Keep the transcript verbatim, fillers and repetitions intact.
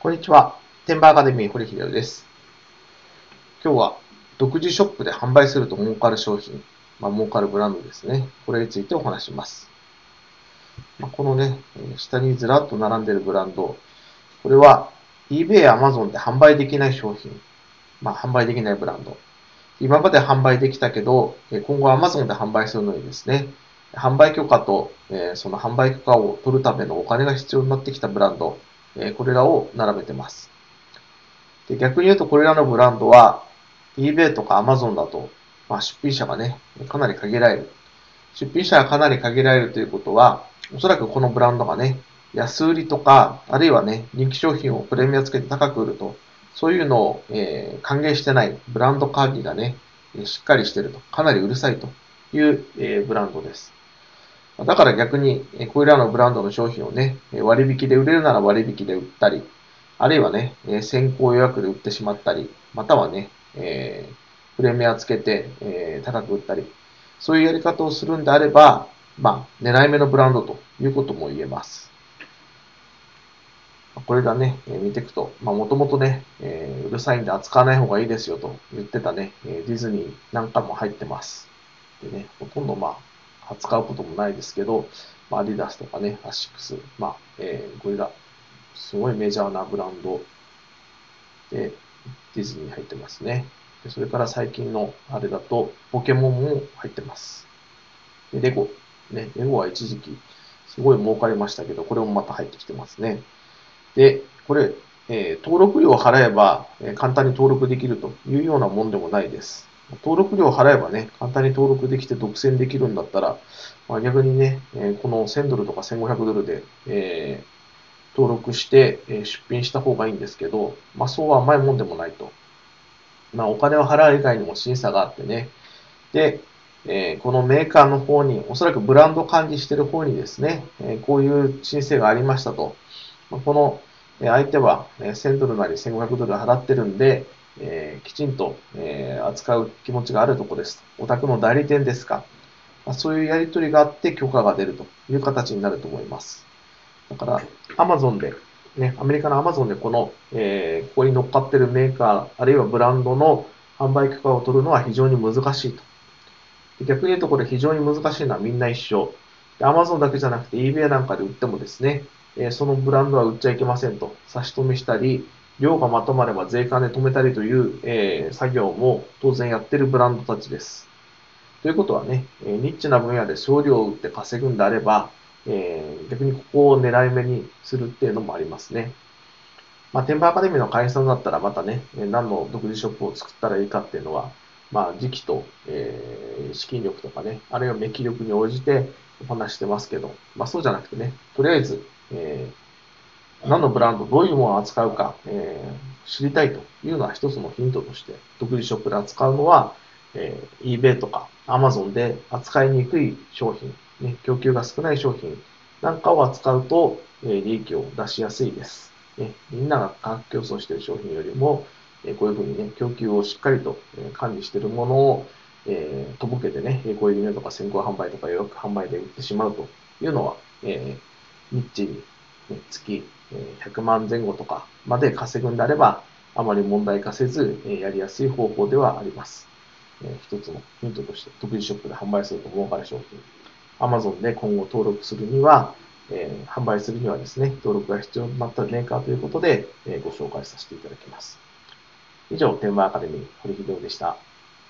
こんにちは。テンバーアカデミー堀秀夫です。今日は独自ショップで販売すると儲かる商品、まあ、儲かるブランドですね。これについてお話します。まあ、このね、下にずらっと並んでいるブランド、これは eBay や Amazon で販売できない商品、まあ、販売できないブランド。今まで販売できたけど、今後 Amazon で販売するのにですね、販売許可と、その販売許可を取るためのお金が必要になってきたブランド、これらを並べてます。で逆に言うとこれらのブランドは eBay とか Amazon だと、まあ、出品者がね、かなり限られる。出品者がかなり限られるということは、おそらくこのブランドがね、安売りとか、あるいはね、人気商品をプレミアつけて高く売ると、そういうのを、えー、歓迎してないブランド管理がね、しっかりしてると、かなりうるさいという、えー、ブランドです。だから逆に、これらのブランドの商品をね、割引で売れるなら割引で売ったり、あるいはね、先行予約で売ってしまったり、またはね、えー、プレミアつけて、えー、高く売ったり、そういうやり方をするんであれば、まあ、狙い目のブランドということも言えます。これがね、見ていくと、まあ、もともとね、えー、うるさいんで扱わない方がいいですよと言ってたね、ディズニーなんかも入ってます。でね、ほとんどまあ、扱うこともないですけど、まあ、アディダスとかね、アシックス、まあ、えー、これが、すごいメジャーなブランドで、ディズニー入ってますね。でそれから最近のあれだと、ポケモンも入ってます。で、レゴ。ね、レゴは一時期、すごい儲かりましたけど、これもまた入ってきてますね。で、これ、えー、登録料を払えば、えー、簡単に登録できるというようなもんでもないです。登録料を払えばね、簡単に登録できて独占できるんだったら、まあ、逆にね、えー、このせんドルとかせんごひゃくドルで、えー、登録して、えー、出品した方がいいんですけど、まあそうは甘いもんでもないと。まあお金を払う以外にも審査があってね。で、えー、このメーカーの方に、おそらくブランド管理してる方にですね、えー、こういう申請がありましたと。この相手はせんドルなりせんごひゃくドル払ってるんで、えー、きちんと、えー、扱う気持ちがあるところですと。お宅の代理店ですか。そういうやり取りがあって許可が出るという形になると思います。だから、Amazon で、ね、アメリカの Amazon でこの、えー、ここに乗っかってるメーカー、あるいはブランドの販売許可を取るのは非常に難しいと。逆に言うとこれ非常に難しいのはみんな一緒。Amazon だけじゃなくて eBay なんかで売ってもですね、えー、そのブランドは売っちゃいけませんと差し止めしたり、量がまとまれば税関で止めたりという、えー、作業も当然やってるブランドたちです。ということはね、ニッチな分野で少量を売って稼ぐんであれば、えー、逆にここを狙い目にするっていうのもありますね。まあ、テンバーアカデミーの会員さんだったらまたね、何の独自ショップを作ったらいいかっていうのは、まあ、時期と、えー、資金力とかね、あるいはメキ力に応じてお話してますけど、まあそうじゃなくてね、とりあえず、えー、何のブランド、どういうものを扱うか、えー、知りたいというのは一つのヒントとして、独自ショップで扱うのは、えー、eBay とか Amazon で扱いにくい商品、ね、供給が少ない商品なんかを扱うと、えー、利益を出しやすいです。ね、みんなが価格競争している商品よりも、えー、こういうふうにね、供給をしっかりと、えー、管理しているものを、えー、とぼけてね、こういうとか先行販売とか予約販売で売ってしまうというのは、えー、ニッチに、ね、月ひゃくまんぜん後とかまで稼ぐんであれば、あまり問題化せず、えー、やりやすい方法ではあります。えー、一つのヒントとして、独自ショップで販売すると儲かる商品。Amazon で今後登録するには、えー、販売するにはですね、登録が必要になったメーカーということで、えー、ご紹介させていただきます。以上、テーマアカデミー、堀秀夫でした。